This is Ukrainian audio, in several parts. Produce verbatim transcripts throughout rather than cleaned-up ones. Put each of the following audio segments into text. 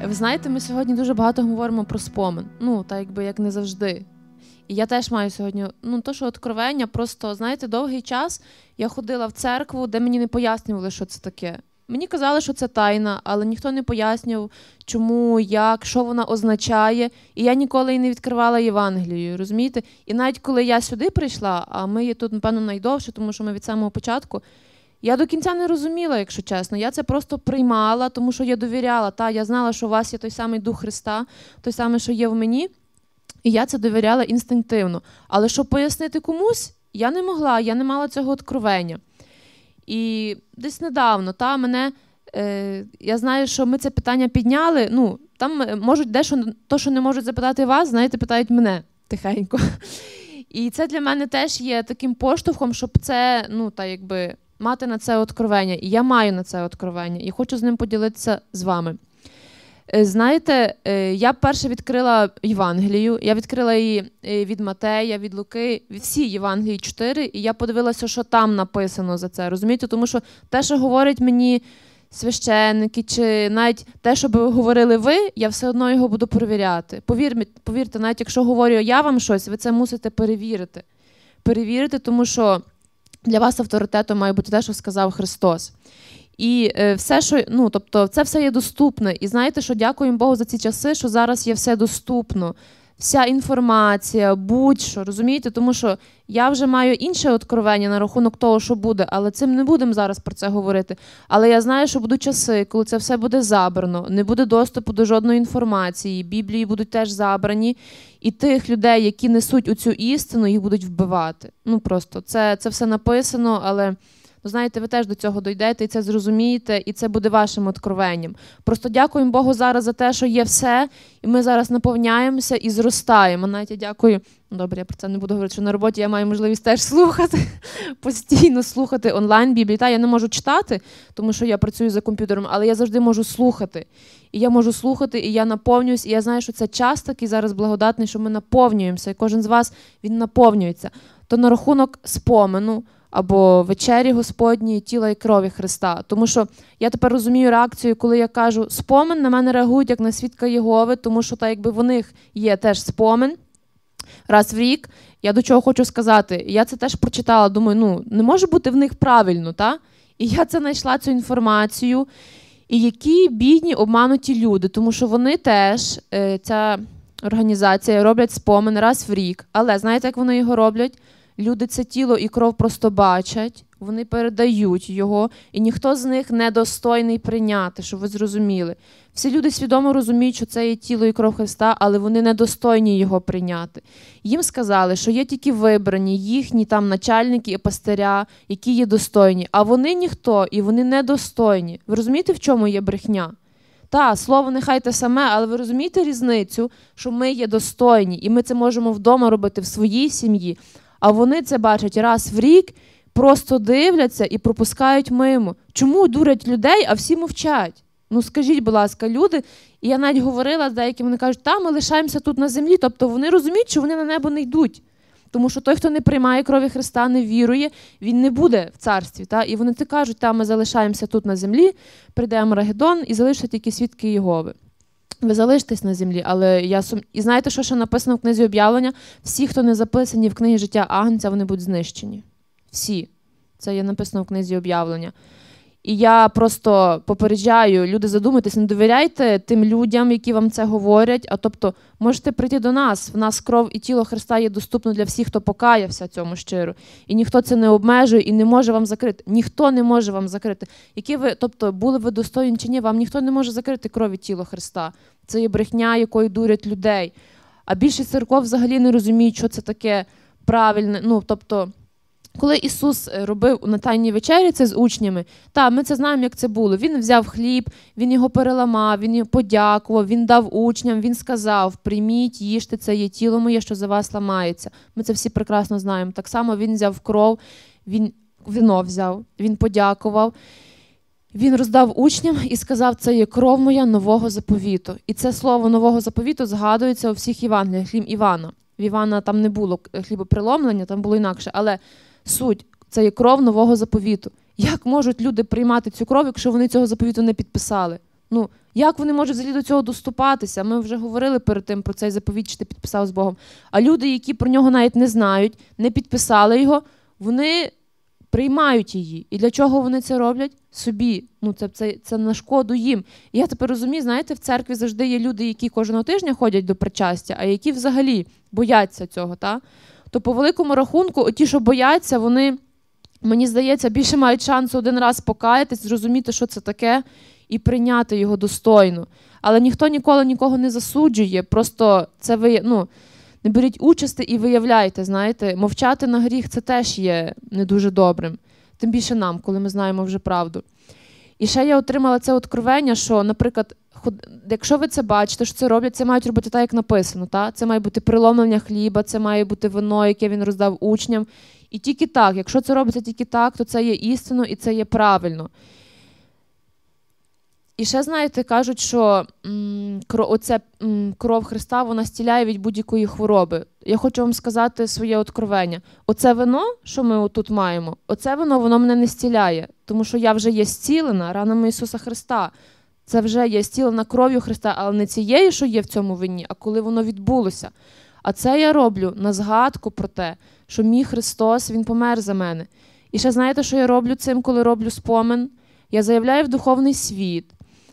Ви знаєте, ми сьогодні дуже багато говоримо про спомин. Ну, так якби як не завжди. І я теж маю сьогодні, ну, то, що откровення, просто, знаєте, довгий час я ходила в церкву, де мені не пояснювали, що це таке. Мені казали, що це тайна, але ніхто не пояснював, чому, як, що вона означає. І я ніколи і не відкривала Євангелію, розумієте? І навіть коли я сюди прийшла, а ми є тут, напевно, найдовше, тому що ми від самого початку, я до кінця не розуміла, якщо чесно. Я це просто приймала, тому що я довіряла. Та, я знала, що у вас є той самий Дух Христа, той самий, що є в мені. І я це довіряла інстинктивно. Але щоб пояснити комусь, я не могла, я не мала цього откровення. І десь недавно, та, мене, е, я знаю, що ми це питання підняли, ну, там можуть дещо, то, що не можуть запитати вас, знаєте, питають мене тихенько. І це для мене теж є таким поштовхом, щоб це, ну, та, якби, мати на це откровення. І я маю на це откровення, і хочу з ним поділитися з вами. Знаєте, я перше відкрила Євангелію, я відкрила її від Матея, від Луки, від всі Євангелії чотири, і я подивилася, що там написано за це, розумієте? Тому що те, що говорять мені священники, чи навіть те, що ви говорили ви, я все одно його буду перевіряти. Повір, повірте, навіть якщо говорю я вам щось, ви це мусите перевірити. Перевірити, тому що для вас авторитетом має бути те, що сказав Христос. І е, все, що, ну, тобто, це все є доступне. І знаєте, що дякуємо Богу за ці часи, що зараз є все доступно. Вся інформація, будь-що, розумієте? Тому що я вже маю інше откровення на рахунок того, що буде, але цим не будемо зараз про це говорити. Але я знаю, що будуть часи, коли це все буде забрано, не буде доступу до жодної інформації, Біблії будуть теж забрані, і тих людей, які несуть оцю істину, їх будуть вбивати. Ну, просто, це, це все написано, але... Ну, знаєте, ви теж до цього дійдете і це зрозумієте, і це буде вашим откровенням. Просто дякуємо Богу зараз за те, що є все, і ми зараз наповняємося і зростаємо. Навіть я дякую, ну, добре, я про це не буду говорити, що на роботі я маю можливість теж слухати, постійно слухати онлайн Біблію. Та, я не можу читати, тому що я працюю за комп'ютером, але я завжди можу слухати. І я можу слухати, і я наповнююсь, і я знаю, що це час такий зараз благодатний, що ми наповнюємося, і кожен з вас, він наповнюється. То на рахунок спомену, або вечері Господньої, тіла і крові Христа. Тому що я тепер розумію реакцію, коли я кажу спомин, на мене реагують як на свідка Єгови, тому що так якби в них є теж спомин раз в рік. Я до чого хочу сказати, я це теж прочитала, думаю, ну, не може бути в них правильно, та? І я це знайшла, цю інформацію. І які бідні, обмануті люди, тому що вони теж, ця організація, роблять спомин раз в рік. Але знаєте, як вони його роблять? Люди це тіло і кров просто бачать, вони передають його, і ніхто з них не достойний прийняти, щоб ви зрозуміли. Всі люди свідомо розуміють, що це є тіло і кров Христа, але вони не достойні його прийняти. Їм сказали, що є тільки вибрані, їхні там начальники і пастиря, які є достойні, а вони ніхто, і вони недостойні. Ви розумієте, в чому є брехня? Та, слово нехай те саме, але ви розумієте різницю, що ми є достойні, і ми це можемо вдома робити в своїй сім'ї, а вони це бачать раз в рік, просто дивляться і пропускають мимо. Чому дурять людей, а всі мовчать? Ну скажіть, будь ласка, люди, і я навіть говорила з деякими, вони кажуть, та, ми лишаємося тут на землі, тобто вони розуміють, що вони на небо не йдуть. Тому що той, хто не приймає крові Христа, не вірує, він не буде в царстві. Та? І вони це кажуть, та, ми залишаємося тут на землі, прийде Армагеддон і залишаться тільки свідки Єгови. Ви залишитесь на землі, але я сум... І знаєте, що ще написано в книзі об'явлення? Всі, хто не записані в книгі життя Агнця, вони будуть знищені. Всі. Це є написано в книзі об'явлення. І я просто попереджаю, люди, задумайтесь, не довіряйте тим людям, які вам це говорять, а тобто можете прийти до нас. В нас кров і тіло Христа є доступно для всіх, хто покаявся цьому щиро. І ніхто це не обмежує і не може вам закрити. Ніхто не може вам закрити. Які ви, тобто, були ви достойні чи ні, вам ніхто не може закрити кров і тіло Христа. Це є брехня, якою дурять людей. А більшість церков взагалі не розуміють, що це таке правильне, ну, тобто... Коли Ісус робив на Тайній вечері це з учнями, та, ми це знаємо, як це було. Він взяв хліб, він його переламав, він його подякував, він дав учням, він сказав, прийміть, їжте, це є тіло моє, що за вас ламається. Ми це всі прекрасно знаємо. Так само він взяв кров, він вино взяв, він подякував, він роздав учням і сказав, це є кров моя нового заповіту. І це слово нового заповіту згадується у всіх Євангеліях, крім Івана. В Івана там не було хлібопреломлення, там було інакше, але суть – це є кров нового заповіту. Як можуть люди приймати цю кров, якщо вони цього заповіту не підписали? Ну, як вони можуть взагалі до цього доступатися? Ми вже говорили перед тим про цей заповідь, що ти підписав з Богом. А люди, які про нього навіть не знають, не підписали його, вони приймають її. І для чого вони це роблять? Собі. Ну, це, це, це на шкоду їм. І я тепер розумію, знаєте, в церкві завжди є люди, які кожного тижня ходять до причастя, а які взагалі бояться цього. Та? То по великому рахунку, ті, що бояться, вони, мені здається, більше мають шансу один раз покаятись, зрозуміти, що це таке, і прийняти його достойно. Але ніхто ніколи нікого не засуджує, просто це ви, ну, не беріть участі і виявляйте, знаєте, мовчати на гріх – це теж є не дуже добрим. Тим більше нам, коли ми знаємо вже правду. І ще я отримала це откровення, що, наприклад, якщо ви це бачите, що це роблять, це мають робити так, як написано. Та? Це має бути преломлення хліба, це має бути вино, яке він роздав учням. І тільки так, якщо це робиться тільки так, то це є істинно і це є правильно. І ще, знаєте, кажуть, що м, кров, оце, м, кров Христа, вона зціляє від будь-якої хвороби. Я хочу вам сказати своє откровення. Оце вино, що ми тут маємо, оце вино, воно мене не зціляє. Тому що я вже є зцілена ранами Ісуса Христа. Це вже є зцілена кров'ю Христа, але не цією, що є в цьому вині, а коли воно відбулося. А це я роблю на згадку про те, що мій Христос, Він помер за мене. І ще знаєте, що я роблю цим, коли роблю спомин? Я заявляю в духовний світ,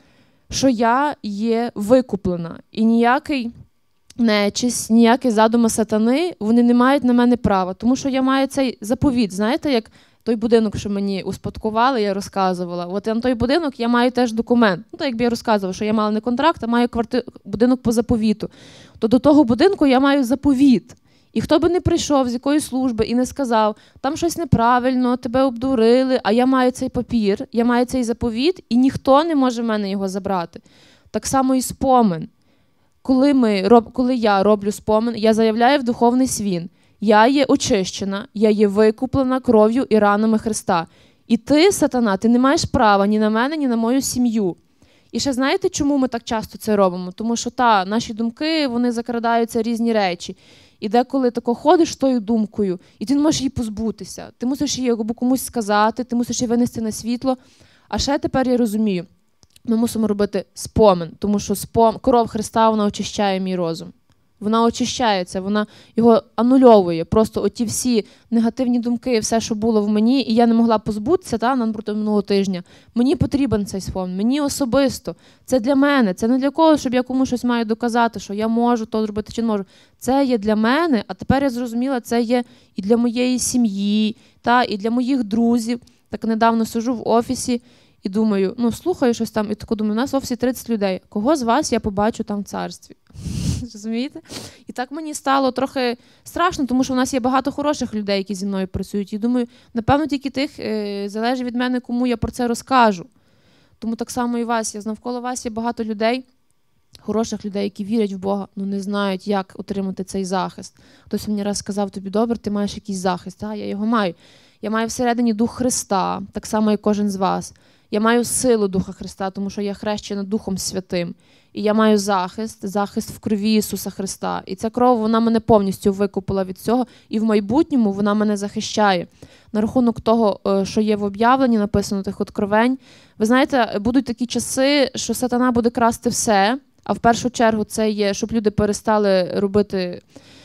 що я є викуплена. І ніякий нечисть, ніякі задуми сатани, вони не мають на мене права. Тому що я маю цей заповіт. Знаєте, як той будинок, що мені успадкували, я розказувала. От на той будинок я маю теж документ. Ну, так якби я розказувала, що я мала не контракт, а маю квартир... будинок по заповіту. То до того будинку я маю заповіт. І хто би не прийшов з якоїсь служби і не сказав, там щось неправильно, тебе обдурили, а я маю цей папір, я маю цей заповіт, і ніхто не може в мене його забрати. Так само і спомин. Коли, ми, роб, коли я роблю спомин, я заявляю в духовний світ, я є очищена, я є викуплена кров'ю і ранами Христа. І ти, сатана, ти не маєш права ні на мене, ні на мою сім'ю. І ще знаєте, чому ми так часто це робимо? Тому що та, наші думки, вони закрадаються різні речі. І деколи тако ходиш тою думкою, і ти не можеш її позбутися. Ти мусиш її або комусь сказати, ти мусиш її винести на світло. А ще тепер я розумію, ми мусимо робити спомин, тому що спом... кров Христа, вона очищає мій розум. Вона очищається, вона його анульовує. Просто оті всі негативні думки, все, що було в мені, і я не могла позбутися, та, напроти минулого тижня. Мені потрібен цей спомин, мені особисто. Це для мене, це не для кого, щоб я комусь щось маю доказати, що я можу то зробити чи не можу. Це є для мене, а тепер я зрозуміла, це є і для моєї сім'ї, та, і для моїх друзів. Так недавно сиджу в офісі і думаю, ну, слухаю щось там, і тако думаю, у нас в офісі тридцять людей. Кого з вас я побачу там в царстві? Розумієте? І так мені стало трохи страшно, тому що в нас є багато хороших людей, які зі мною працюють. І думаю, напевно, тільки тих е, залежить від мене, кому я про це розкажу. Тому так само і вас. Я навколо вас є багато людей, хороших людей, які вірять в Бога, але не знають, як отримати цей захист. Хтось мені раз сказав, тобі добре, ти маєш якийсь захист. А, я його маю. Я маю всередині Дух Христа, так само, як кожен з вас. Я маю силу Духа Христа, тому що я хрещена Духом Святим. І я маю захист, захист в крові Ісуса Христа. І ця кров, вона мене повністю викупила від цього. І в майбутньому вона мене захищає. На рахунок того, що є в об'явленні, написано тих откровень. Ви знаєте, будуть такі часи, що сатана буде красти все. А в першу чергу це є, щоб люди перестали робити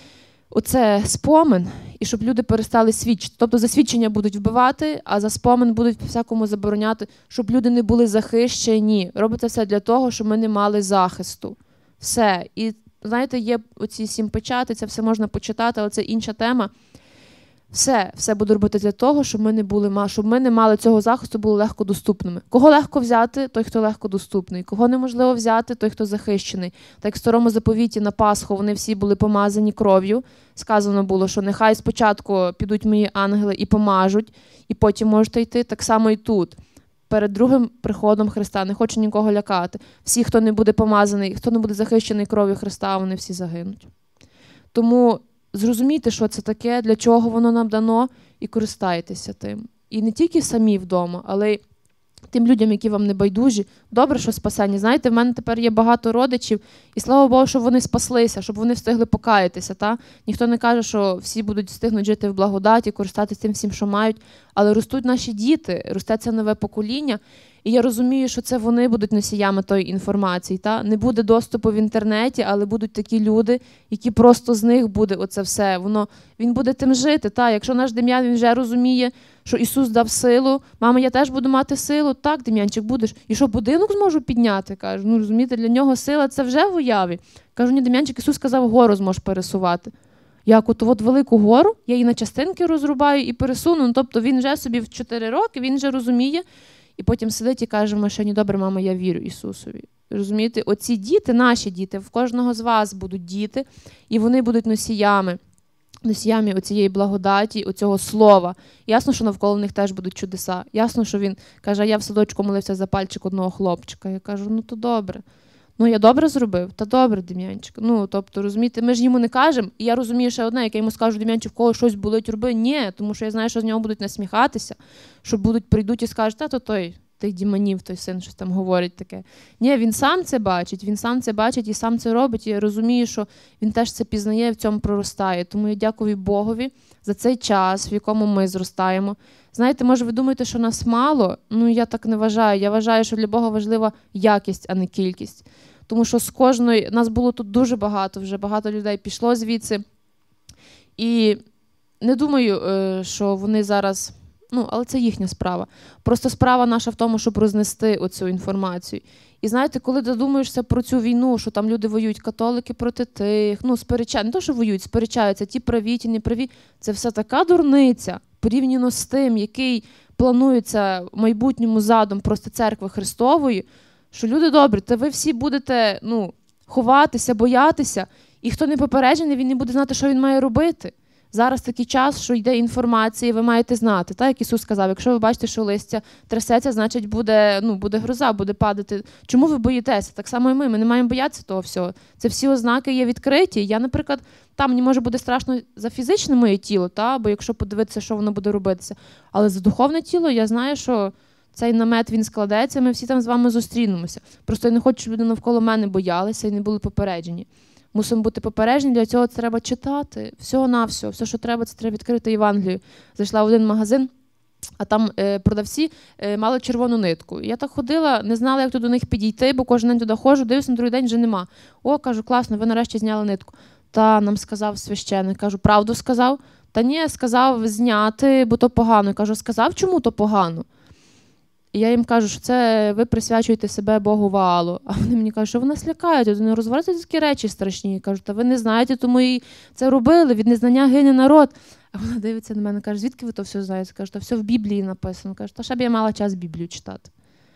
оце спомин, і щоб люди перестали свідчити. Тобто за свідчення будуть вбивати, а за спомин будуть всякому забороняти, щоб люди не були захищені. Робиться все для того, щоб ми не мали захисту. Все. І, знаєте, є оці сім печати, це все можна почитати, але це інша тема. Все, все буду робити для того, щоб ми не були, щоб ми не мали цього захисту, були легко доступними. Кого легко взяти, той, хто легко доступний. Кого неможливо взяти, той, хто захищений. Так як в Старому заповіті на Пасху вони всі були помазані кров'ю. Сказано було, що нехай спочатку підуть мої ангели і помажуть, і потім можете йти. Так само і тут. Перед другим приходом Христа. Не хочу нікого лякати. Всі, хто не буде помазаний, хто не буде захищений кров'ю Христа, вони всі загинуть. Тому зрозумійте, що це таке, для чого воно нам дано, і користайтеся тим. І не тільки самі вдома, але й тим людям, які вам не байдужі. Добре, що спасені. Знаєте, в мене тепер є багато родичів, і слава Богу, щоб вони спаслися, щоб вони встигли покаятися. Та? Ніхто не каже, що всі будуть встигнути жити в благодаті, користатися тим всім, що мають. Але ростуть наші діти, росте це нове покоління. І я розумію, що це вони будуть носіями тої інформації. Та? Не буде доступу в інтернеті, але будуть такі люди, які просто з них буде оце все. Воно, він буде тим жити. Та? Якщо наш Дем'ян, він вже розуміє, що Ісус дав силу, мама, я теж буду мати силу. Так, Дем'янчик, будеш. І що, будинок зможу підняти? Кажу, ну розумієте, для нього сила це вже в уяві. Кажу, ні, Дем'янчик, Ісус сказав, гору зможеш пересувати. Як от, от велику гору, я її на частинки розрубаю і пересуну. Ну, тобто він вже собі в чотири роки, він вже розуміє, і потім сидить і каже в машині, добре, мама, я вірю Ісусові. Розумієте, оці діти, наші діти, в кожного з вас будуть діти, і вони будуть носіями, носіями оцієї благодаті, оцього слова. Ясно, що навколо них теж будуть чудеса. Ясно, що він каже, я в садочку молився за пальчик одного хлопчика. Я кажу, ну то добре. Ну, я добре зробив? Та добре, Дем'янчик. Ну, тобто, розумієте, ми ж йому не кажемо, і я розумію ще одне, як я йому скажу, Дем'янчик, в кого щось болить, роби. Ні, тому що я знаю, що з нього будуть насміхатися, що будуть, прийдуть і скажуть, та то той, тих діманів, той син щось там говорить таке. Ні, він сам це бачить, він сам це бачить і сам це робить, і я розумію, що він теж це пізнає і в цьому проростає. Тому я дякую Богові за цей час, в якому ми зростаємо. Знаєте, може ви думаєте, що нас мало? Ну, я так не вважаю. Я вважаю, що для Бога важлива якість, а не кількість. Тому що з кожної, нас було тут дуже багато, вже багато людей пішло звідси. І не думаю, що вони зараз, ну, але це їхня справа. Просто справа наша в тому, щоб рознести оцю інформацію. І знаєте, коли ти думаєшся про цю війну, що там люди воюють, католики проти тих, ну, сперечаються, не то, що воюють, сперечаються, ті праві, ті не праві, це все така дурниця, порівняно з тим, який планується в майбутньому задум просто церкви Христової, що люди добрі, та ви всі будете, ну, ховатися, боятися, і хто не попереджений, він не буде знати, що він має робити. Зараз такий час, що йде інформація, і ви маєте знати. Так, як Ісус сказав, якщо ви бачите, що листя трясеться, значить буде, ну, буде гроза, буде падати. Чому ви боїтеся? Так само і ми, ми не маємо боятися того всього. Це всі ознаки є відкриті. Я, наприклад, там мені може буде страшно за фізичне моє тіло, та? Бо якщо подивитися, що воно буде робитися. Але за духовне тіло я знаю, що цей намет, він складеться, ми всі там з вами зустрінемося. Просто я не хочу, щоб люди навколо мене боялися і не були попереджені. Мусимо бути попереджені, для цього це треба читати. Всього-навсього. Все, що треба, це треба відкрити Євангелію. Зайшла в один магазин, а там е, продавці е, мали червону нитку. Я так ходила, не знала, як до них підійти, бо кожен день туди ходжу, дивлюся, на другий день вже нема. О, кажу, класно, ви нарешті зняли нитку. Та, нам сказав священник. Кажу, правду сказав? Та ні, сказав зняти, бо то погано. Я кажу, сказав, чому то погано? І я їм кажу, що це ви присвячуєте себе Богу Ваалу. А вони мені кажуть, що ви нас лякаєте, не розвиваються такі речі страшні. Я кажу, та ви не знаєте, тому і це робили, від незнання гине народ. А вона дивиться на мене, каже, звідки ви то все знаєте? Кажу, та все в Біблії написано. Кажу, та ще б я мала час Біблію читати.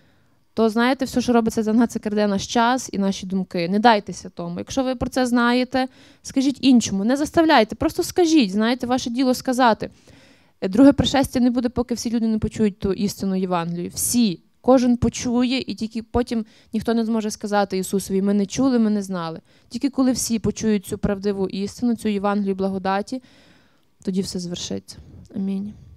То знаєте, все, що робиться за нас, це краде наш час і наші думки. Не дайтеся тому. Якщо ви про це знаєте, скажіть іншому. Не заставляйте, просто скажіть, знаєте, ваше діло сказати. Друге пришестя не буде, поки всі люди не почують ту істину Євангелію. Всі. Кожен почує, і тільки потім ніхто не зможе сказати Ісусові, ми не чули, ми не знали. Тільки коли всі почують цю правдиву істину, цю Євангелію благодаті, тоді все звершиться. Амінь.